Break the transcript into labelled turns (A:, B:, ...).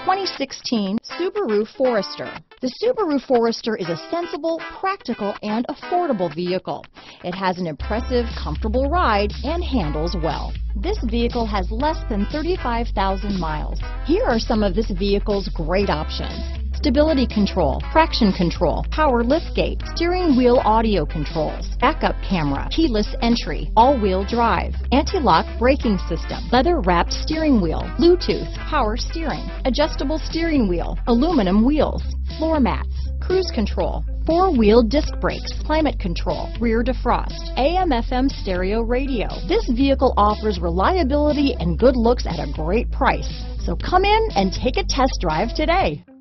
A: 2016 Subaru Forester. The Subaru Forester is a sensible, practical, and affordable vehicle. It has an impressive, comfortable ride and handles well. This vehicle has less than 35,000 miles. Here are some of this vehicle's great options: stability control, traction control, power liftgate, steering wheel audio controls, backup camera, keyless entry, all-wheel drive, anti-lock braking system, leather-wrapped steering wheel, Bluetooth, power steering, adjustable steering wheel, aluminum wheels, floor mats, cruise control, four-wheel disc brakes, climate control, rear defrost, AM/FM stereo radio. This vehicle offers reliability and good looks at a great price. So come in and take a test drive today.